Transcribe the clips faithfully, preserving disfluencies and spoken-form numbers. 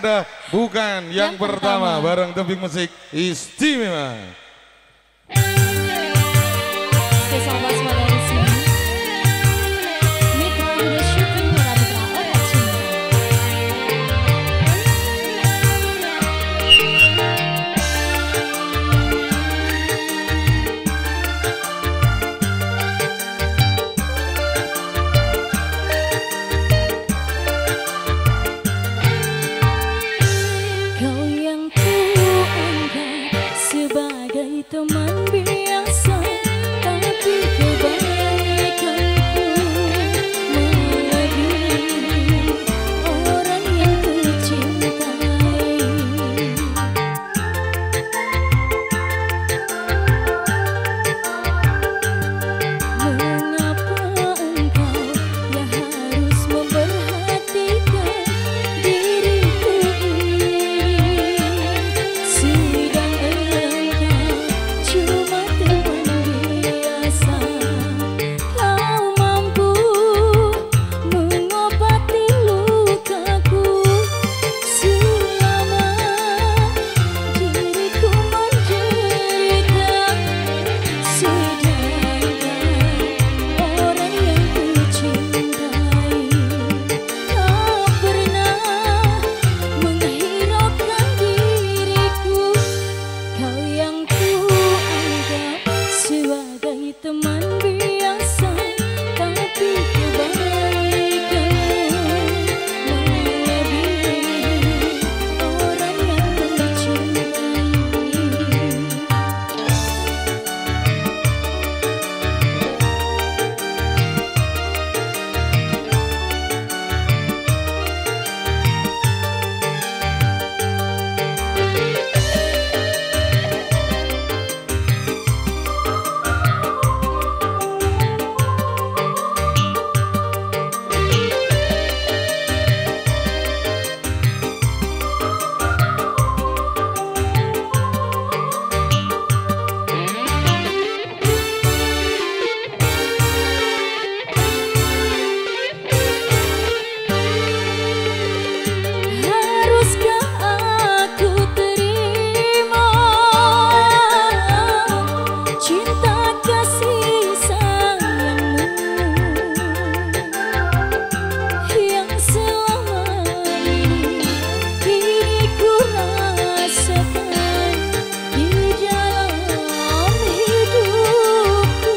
Bukan yang, yang pertama, pertama bareng Tebing Musik Istimewa. Spesial Basma dari sini. Mitra udah syuting para mitra orang cinta. Kau yang kuanggap sebagai teman biasa, tapi kebaikanku melebihi orang yang kucintai. Mengapa engkau yang harus memperhatikan diriku ini, sedang engkau cuma teman biasa. Kau mampu mengobati lukaku selama diriku menderita, sedangkan orang yang kucintai tak pernah menghiraukan diriku. Kau yang kuanggap sebagai teman biasa, tapi kebaikanmu melebihi orang yang kucintai. Haruskah aku terima cinta kasih sayangmu yang selama ini diriku rasakan di dalam hidupku?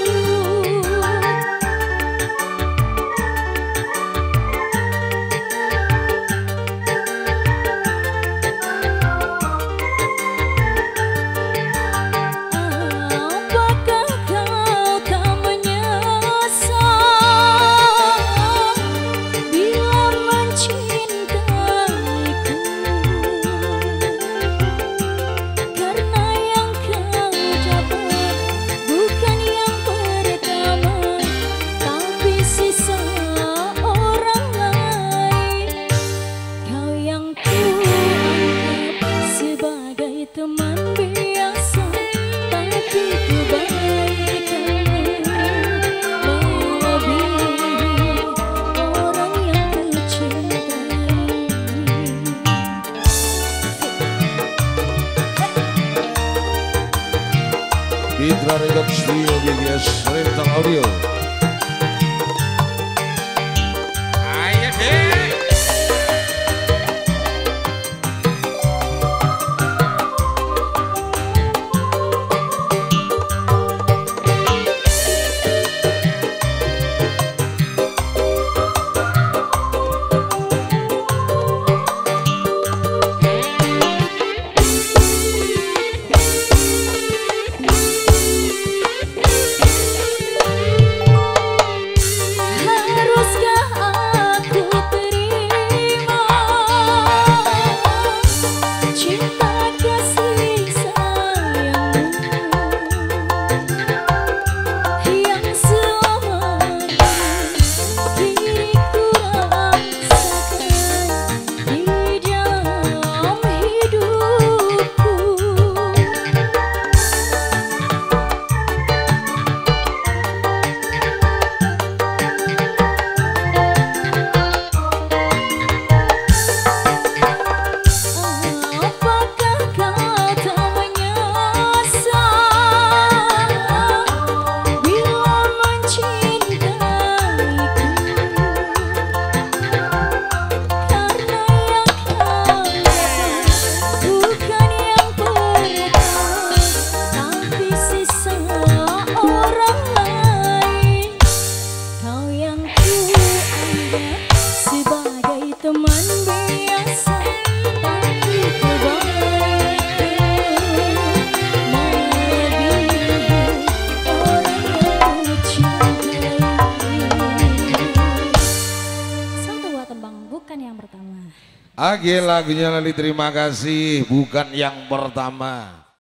Apakah kau tak menyesal bila mencintaiku? Karena yang kau dapat bukan yang pertama, tapi sisa orang lain. Kau yang kuanggap sebagai teman biasa, tapi kebaikanmu melebihi orang yang kucintai. Mitra Record Studio G G S Rentang Audio. Ayo deh. Kau Oke lagunya Lali terima kasih bukan yang pertama.